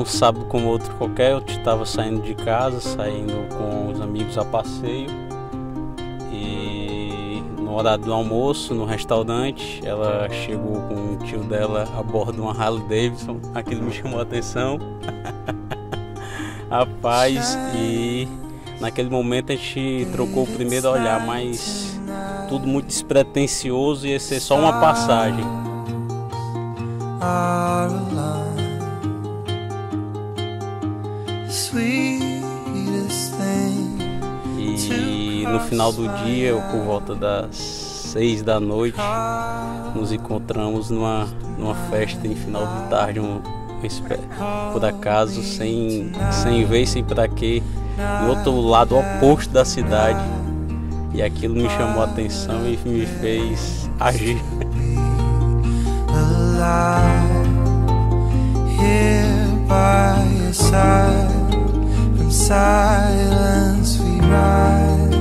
sábado como outro qualquer, eu estava saindo de casa, saindo com os amigos a passeio, e no horário do almoço, no restaurante, ela chegou com o tio dela a bordo de uma Harley Davidson. Aquilo me chamou a atenção. Rapaz, e naquele momento a gente trocou o primeiro olhar, mas tudo muito despretensioso, ia ser só uma passagem. E no final do dia, por volta das 6 da noite, nos encontramos numa festa em final de tarde, por acaso, sem ver, sem pra quê, no outro lado oposto da cidade, e aquilo me chamou a atenção e me fez agir. Here by your side, from silence we rise.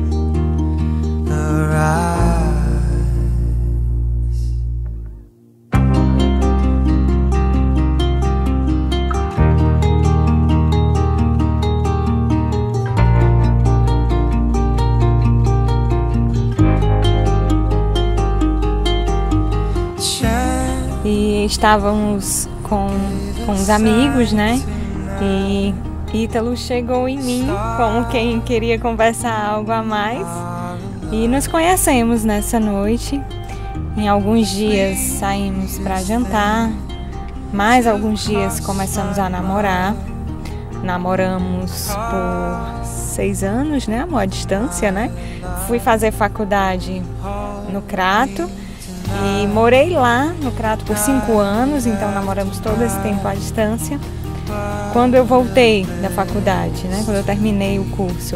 E estávamos com os amigos, né? E Ítalo chegou em mim como quem queria conversar algo a mais. E nos conhecemos nessa noite. Em alguns dias saímos para jantar. Mais alguns dias começamos a namorar. Namoramos por 6 anos, né? Amor à distância, né? Fui fazer faculdade no Crato. E morei lá no Crato por 5 anos, então namoramos todo esse tempo à distância. Quando eu voltei da faculdade, né, quando eu terminei o curso,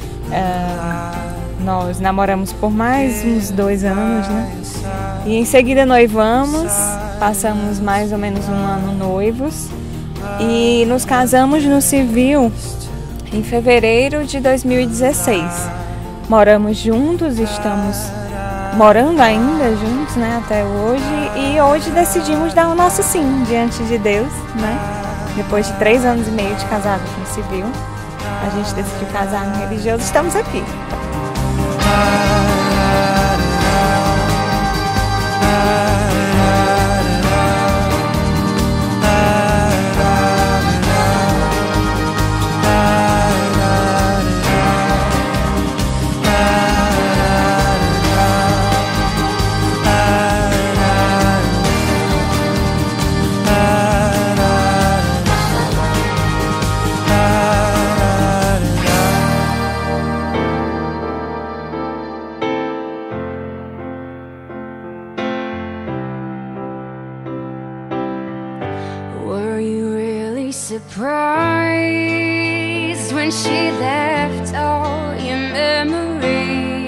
nós namoramos por mais uns 2 anos, né? E em seguida noivamos, passamos mais ou menos 1 ano noivos e nos casamos no civil em fevereiro de 2016. Moramos juntos, estamos morando ainda juntos, né, até hoje, e hoje decidimos dar o nosso sim diante de Deus, né? Depois de 3 anos e meio de casado no civil, a gente decidiu casar no religioso, estamos aqui. Were you really surprised when she left all your memories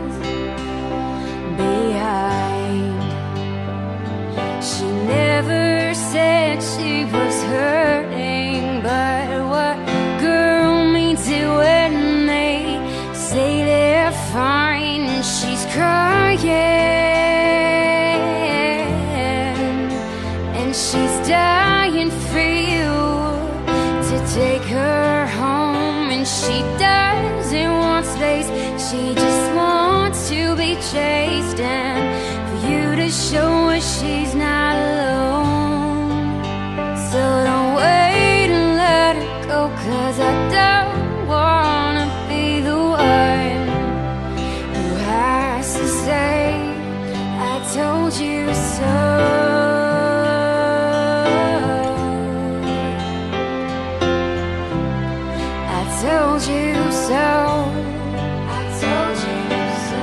behind? She never said she was hurting, but what girl means it when they say they're fine? She's crying and she's dying for you to take her home, and she doesn't want space, she just wants to be chased, and for you to show her she's not alone. So don't wait and let her go, 'cause I don't wanna be the one who has to say I told you so. I told you so. I told you so.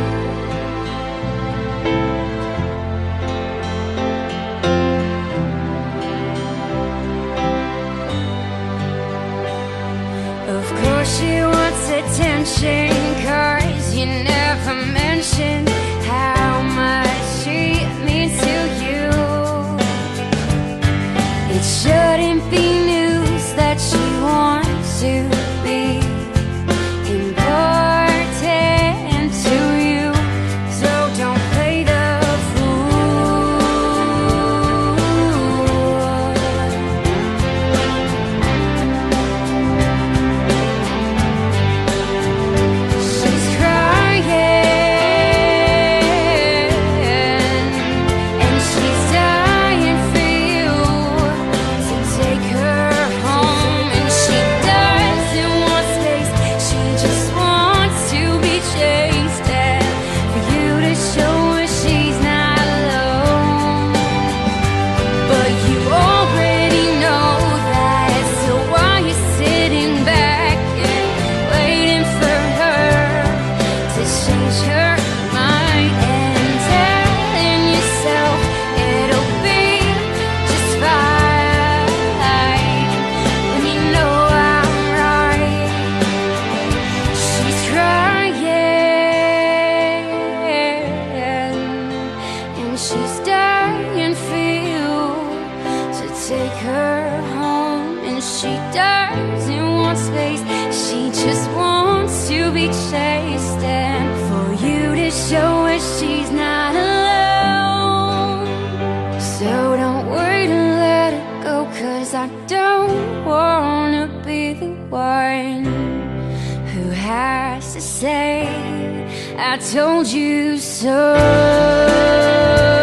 Of course she wants attention, 'cause you never mentioned how much she means to you. It shouldn't be news that she wants to be important to you, so don't play the fool. be chasing, for you to show her she's not alone. So don't wait and let it go, 'cause I don't wanna be the one who has to say I told you so.